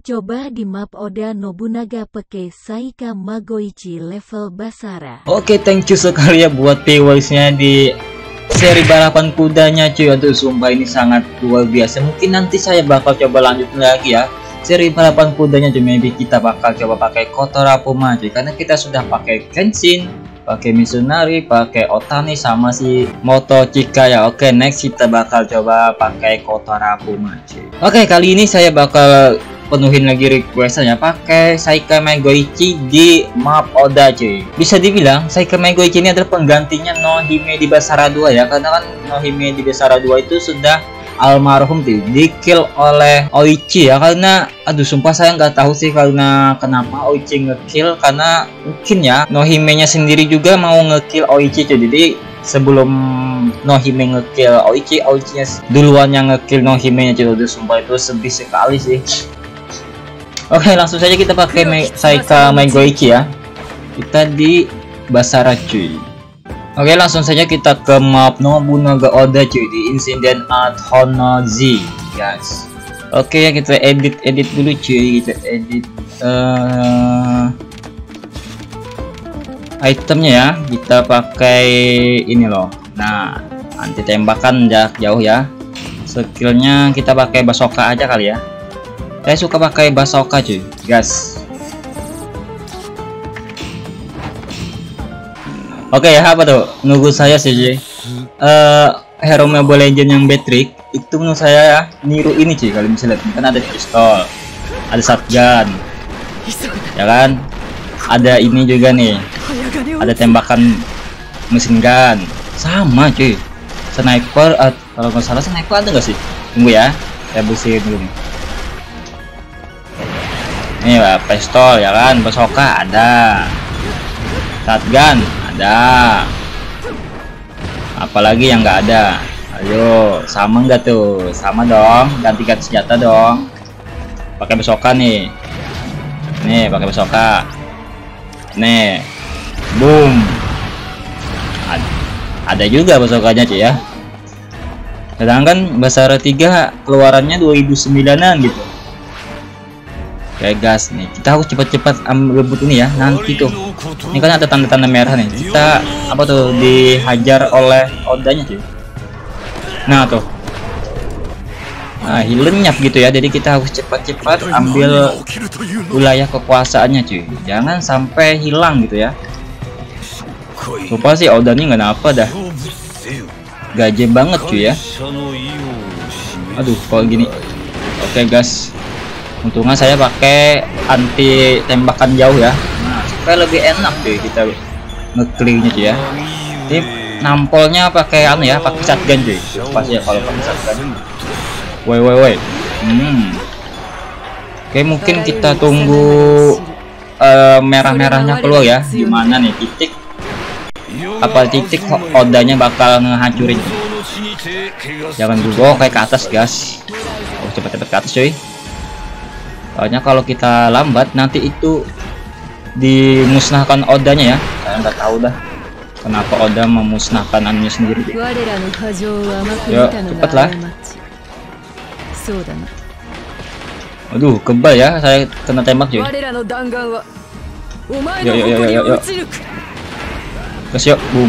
Coba di map Oda Nobunaga pakai Saika Magoichi level Basara. Oke, thank you sekali ya buat viewers-nya di seri balapan kudanya cuy. Aduh, sumpah ini sangat luar biasa. Mungkin nanti saya bakal coba lanjutin lagi ya seri balapan kudanya cuy. Maybe kita bakal coba pakai Kotora Puma cuy, karena kita sudah pakai Kenshin, pakai Mitsunari, pakai Otani sama si Moto Chika ya. Oke, next kita bakal coba pakai Kotora Puma cuy. Oke, kali ini saya bakal penuhin lagi requestnya pakai Saika Magoichi di map Oda cuy. Bisa dibilang Saika Magoichi ini adalah penggantinya Nohime di Basara 2 ya, karena kan Nohime di Basara 2 itu sudah almarhum tuh, di kill oleh Oichi ya. Karena aduh sumpah saya nggak tahu sih karena kenapa Oichi ngekill, karena mungkin ya Nohime nya sendiri juga mau ngekill Oichi cuy. Jadi sebelum Nohime ngekill Oichi, Oichi nya duluan yang ngekill Nohime nya cuy. Aduh sumpah itu sedih sekali sih. Oke, langsung saja kita pakai Saika Magoichi ya. Kita di Basara cuy. Oke, langsung saja kita ke map Nobunaga Oda cuy, di Incident at Honozi guys. Oke ya, kita edit dulu cuy. Kita edit itemnya ya. Kita pakai ini loh. Nah, anti tembakan jarak jauh ya. Skillnya kita pakai Basoka aja kali ya. Saya suka pakai Basoka cuy, gas. Oke ya, apa tuh? Nunggu saya sih cuy. Hero Mobile Legends yang Betrick itu menurut saya ya niru ini cuy. Kalau misalnya lihat kan ada pistol, ada shotgun, ya kan? Ada ini juga nih, ada tembakan mesin gun, sama cuy. Sniper, kalau nggak salah sniper ada nggak sih? Tunggu ya, saya bersihin dulu nih. Ini lah, pistol ya kan, Basoka ada, shotgun ada, apalagi yang nggak ada? Ayo, sama nggak tuh? Sama dong, ganti-ganti senjata dong. Pakai Basoka nih, pakai Basoka, nih, boom, ada juga Basokanya cuy ya. Sedangkan Basara 3 keluarannya 2009an gitu. Kayak gas nih, kita harus cepat-cepat rebut ini ya. Nanti tuh ini kan ada tanda-tanda merah nih, kita apa tuh dihajar oleh Odanya cuy. Nah tuh, nah lenyap gitu ya. Jadi kita harus cepat-cepat ambil wilayah kekuasaannya cuy, jangan sampai hilang gitu ya. Lupa sih Oda nih nggak apa dah, gaje banget cuy ya. Aduh kalau gini. Oke gas, untungnya saya pakai anti tembakan jauh ya. Nah, supaya lebih enak cuy kita ngeclearnya cuy ya. Ini nampolnya pakai anu ya, pakai shotgun cuy. Pasti ya kalau pakai shotgun. Woi. Oke, mungkin kita tunggu merah-merahnya keluar ya. Gimana nih titik? Apa titik Odanya bakal ngehancurin? Jangan dulu kayak ke atas gas. Oh, cepet-cepet ke atas cuy. Soalnya kalau kita lambat nanti itu dimusnahkan Odanya ya. Saya nggak tahu dah kenapa Oda memusnahkan anunya sendiri. Yuk cepatlah. Aduh kebal ya, saya kena tembak cuy. Yuk. Terus yuk, boom.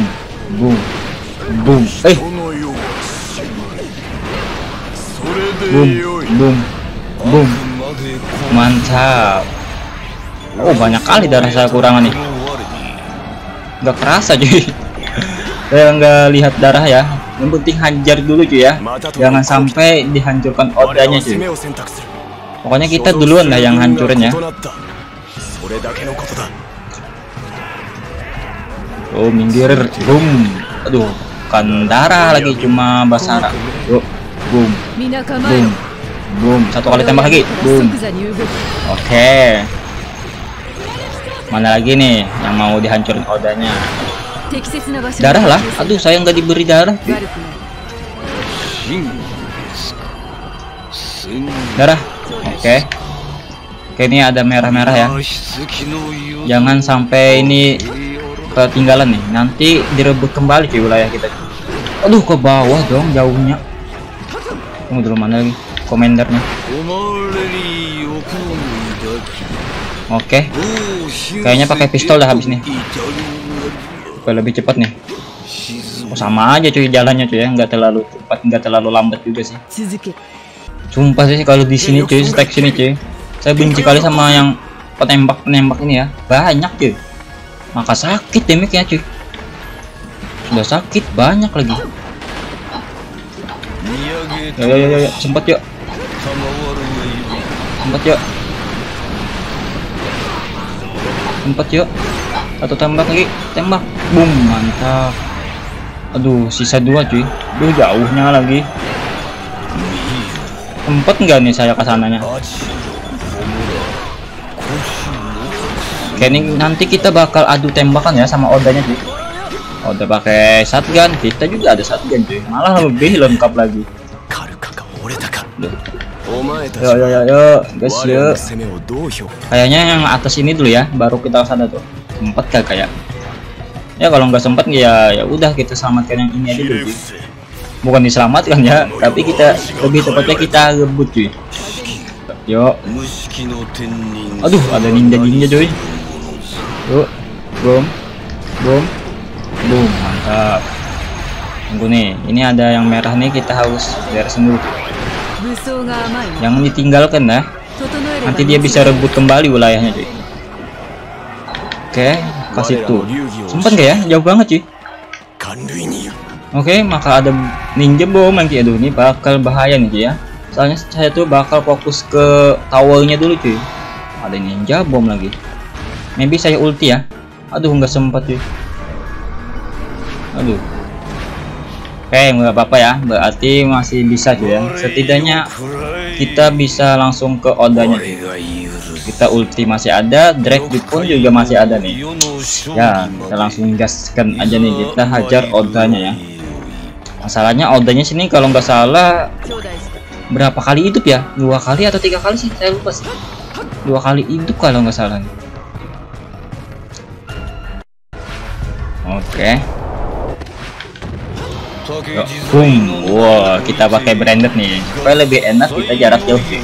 Boom. Mantap. Oh banyak kali darah saya kurangan nih. Nggak kerasa cuy. Saya nggak lihat darah ya. Yang penting hajar dulu cuy ya. Jangan sampai dihancurkan Odanya cuy. Pokoknya kita duluan lah yang hancurin ya. Oh minggir, boom. Aduh, kan darah lagi cuma Basara. Yuk, boom. Satu kali tembak lagi, boom. Oke. Mana lagi nih yang mau dihancurin Odanya? Darah lah. Aduh, saya nggak diberi darah. Darah. Oke, ini ada merah-merah ya. Jangan sampai ini ketinggalan nih, nanti direbut kembali ke wilayah kita. Aduh ke bawah dong jauhnya. Tunggu dulu, mana lagi komendernya? Oke. Kayaknya pakai pistol dah habis nih. Supaya lebih cepat nih. Oh, sama aja cuy jalannya cuy ya, nggak terlalu cepat, nggak terlalu lambat juga sih. Sumpah sih kalau di sini cuy, stack sini cuy. Saya benci kali sama yang penembak ini ya. Banyak cuy. Maka sakit damage-nya cuy. Sudah sakit banyak lagi. Ya, sempat yuk. Sempat yuk. Satu tembak lagi, tembak. Boom, mantap. Aduh, sisa 2 cuy. Duh, jauhnya lagi. Sempat nggak nih saya kesananya? Oke, ini nanti kita bakal adu tembakan ya sama Odanya cuy. Oda pakai shotgun, kita juga ada shotgun cuy. Malah lebih lengkap lagi. Yo, guys yuk. Kayaknya yang atas ini dulu ya, baru kita kesana tuh. Sempat gak kayak? Ya kalau nggak sempat ya udah kita selamatkan yang ini aja dulu. Bukan diselamatkan ya, tapi kita lebih tepatnya kita rebut cuy. Yo. Aduh, ada ninja cuy. Yuk, boom, mantap. Tunggu nih, ini ada yang merah nih, kita harus beresin dulu. Jangan ditinggalkan dah. Nanti dia bisa rebut kembali wilayahnya cuy. Oke, kasih tuh. Sempat nggak ya? Jauh banget cuy. Oke, maka ada ninja bom nanti. Aduh, ini bakal bahaya nih cuy ya. Soalnya saya tuh bakal fokus ke towernya dulu cuy. Ada ninja bom lagi. Maybe saya ulti ya. Aduh, nggak sempat cuy. Aduh. Oke, nggak apa-apa ya. Berarti masih bisa cuy ya. Setidaknya kita bisa langsung ke Odanya cuy. Kita ulti masih ada, drag pun juga masih ada nih. Ya, kita langsung gaskan aja nih, kita hajar Odanya ya. Masalahnya Odanya sini kalau nggak salah berapa kali hidup ya? 2 kali atau 3 kali sih? Saya lupa sih. 2 kali hidup kalau nggak salah. Oke. Boom. Wow, kita pakai branded nih. Supaya lebih enak kita jarak jauh sih.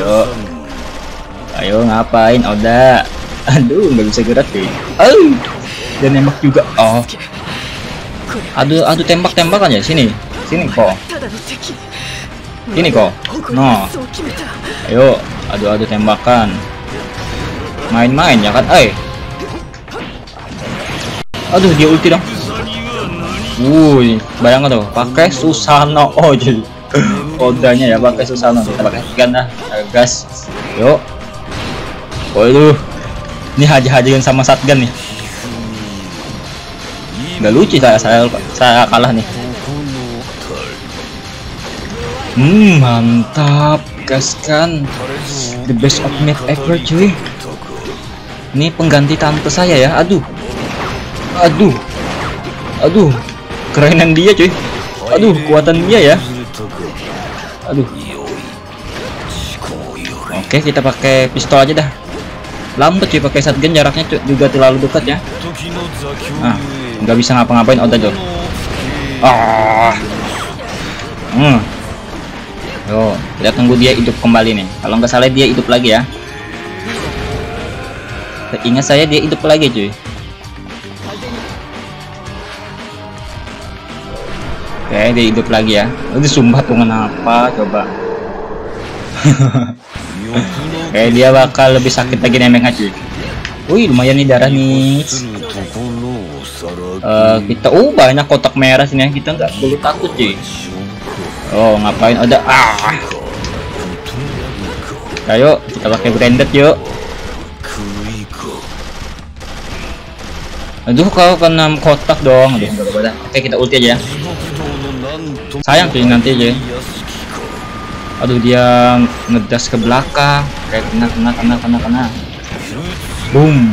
Ayo ngapain Oda? Aduh, nggak bisa gerak sih. Dan nembak juga. Oh. Aduh tembak-tembakan ya sini kok. Ini kok. No. Ayo, adu tembakan. Main-main ya kan? Aduh, dia ulti dong. Bayangkan tuh, pakai Susano. Oh, jadi Odanya ya pakai Susano. Kita pakai gun dah, gas. Yuk. Waduh, ini hajar-hajarin sama shotgun nih. Nggak lucu saya kalah nih. Mantap, gaskan. The best of map ever cuy. Ini pengganti tante saya ya. Aduh, kerenan dia cuy. Aduh, kuatan dia ya. Aduh. Oke, kita pakai pistol aja dah. Lambat cuy pakai shotgun, jaraknya juga terlalu dekat ya. Nah, nggak bisa ngapa-ngapain Oda tuh. Yo, kita tunggu dia hidup kembali nih. Kalau nggak salah dia hidup lagi ya. Ingat saya dia hidup lagi cuy. Oke, dia hidup lagi ya. Itu sumpah tuh kenapa coba. Oke, dia bakal lebih sakit lagi nembaknya cuy. Wih, lumayan nih darah nih. Kita banyak kotak merah sini ya. Kita nggak perlu takut cuy. Oh, ngapain ada? Ayo kita pakai branded yuk. Aduh, kalau kena kotak dong. Aduh, nggak apa-apa. Oke, kita ulti aja. Sayang cuy nanti aja. Aduh, dia ngedas ke belakang. Kayak kena. Boom.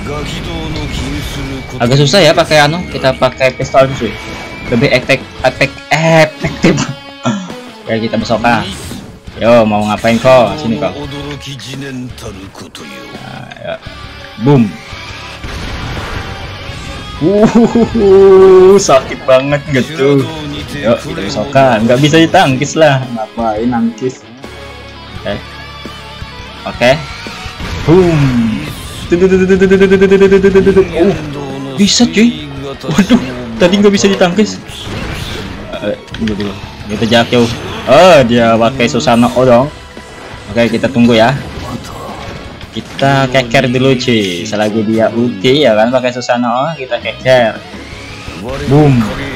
Agak susah ya pakai kita pakai pistol cuy. Lebih efektif. Kayak kita besokan. Yo, mau ngapain kok? Sini kok. Nah, ya. Boom. Sakit banget gitu. Yuk, kita besokan. Nggak bisa ditangkis lah. Ngapain nangkis? Oke. Boom. Oh, bisa cuy. Waduh, tadi nggak bisa ditangkis. Kita jarak jauh. Oh, dia pakai Susanoo dong. Oke, kita tunggu ya. Kita keker dulu cuy. Selagi dia ulti ya kan pakai Susanoo, kita keker. Boom.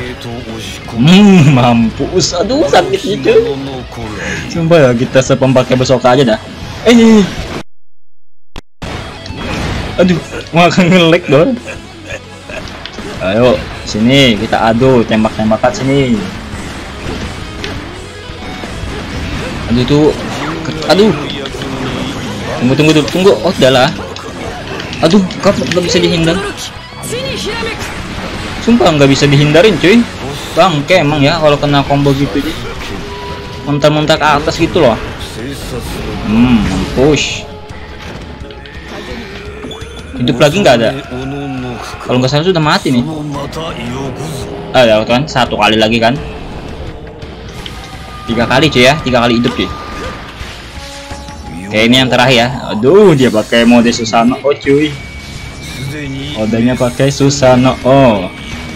Mampus. Aduh, sakitnya cuy. Sumpah ya, kita sepemakai besok aja dah. Aduh, makan ngelek dong. Ayo, sini kita adu tembak-tembakan sini. Aduh tuh, aduh. Tunggu. Oh, udahlah. Aduh, nggak bisa dihindar. Sumpah nggak bisa dihindarin, cuy. Bangke emang ya kalau kena combo gitu aja. Mental-mental ke atas gitu loh. Push. Hidup lagi nggak ada. Kalau nggak salah sudah mati nih. Ya kan, satu kali lagi kan. 3 kali cuy ya, 3 kali hidup cuy. Oke, ini yang terakhir ya. Aduh, dia pakai mode Susanoo cuy. Modenya pakai Susanoo.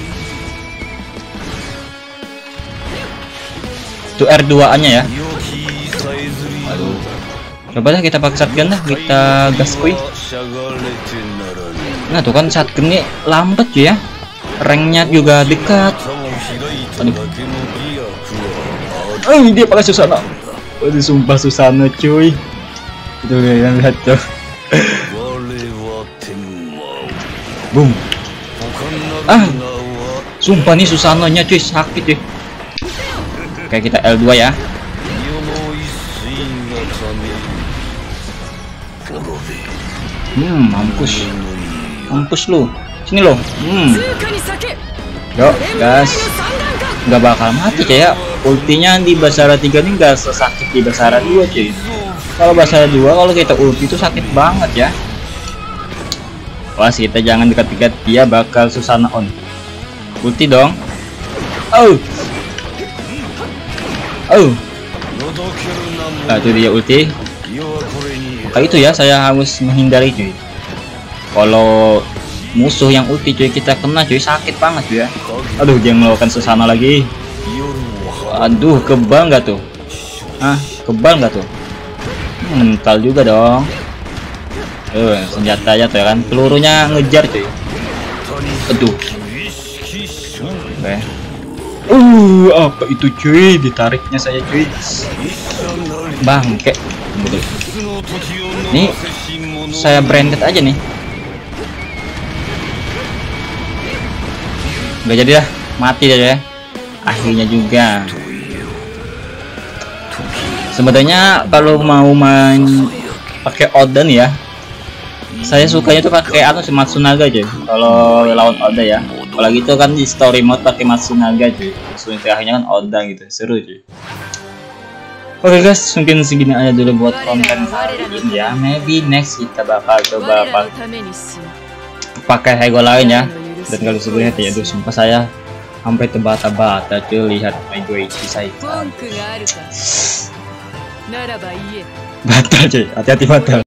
Itu R2-nya ya. Aduh. Coba dah kita pakai shotgun dah, kita gas kuy. Nah tuh kan shotgun nih lambat cuy ya. Ranknya juga dekat. Aduh. Dia pakai Susanoo. Aduh, sumpah Susanoo cuy. Itu kalian lihat tuh. Boom. Sumpah nih Susanoo-nya cuy, sakit cuy. Oke, kita L2 ya. Mampus lu. Sini lo. Yuk, gas. Nggak bakal mati kayak ultinya di Basara 3 ini nggak sesakit di Basara 2 cuy. Kalau Basara 2 kalau kita ulti itu sakit banget ya. Wah, kita jangan dekat-dekat, dia bakal Susanoo on. Ulti dong. Nah, itu dia ulti. Maka itu ya, saya harus menghindari cuy. Kalau musuh yang ulti cuy kita kena cuy, sakit banget cuy ya. Aduh, dia melakukan Susanoo lagi. Aduh, kebal nggak tuh? Kebal nggak tuh? Mental juga dong. Senjatanya tuh ya kan, pelurunya ngejar cuy. Aduh. Oke. Apa itu cuy? Ditariknya saya cuy. Bangke. Nih, saya branded aja nih. Nggak jadi dah, mati aja ya. Akhirnya juga. Sebenarnya kalau mau main pakai Oda nih ya, saya sukanya tuh pakai Matsunaga aja. Kalau lawan Oda ya, apalagi itu kan di story mode pakai Matsunaga cuy. Musuh terakhirnya kan Oda gitu, seru cuy. Oke guys, mungkin segini aja dulu buat konten kali ini ya. Maybe next kita bakal coba pakai Hego lain ya. Dan kalau sebelumnya ya, aduh sumpah saya sampai terbata-bata cuy lihat Magoichi Saika. Batal cuy, hati-hati batal.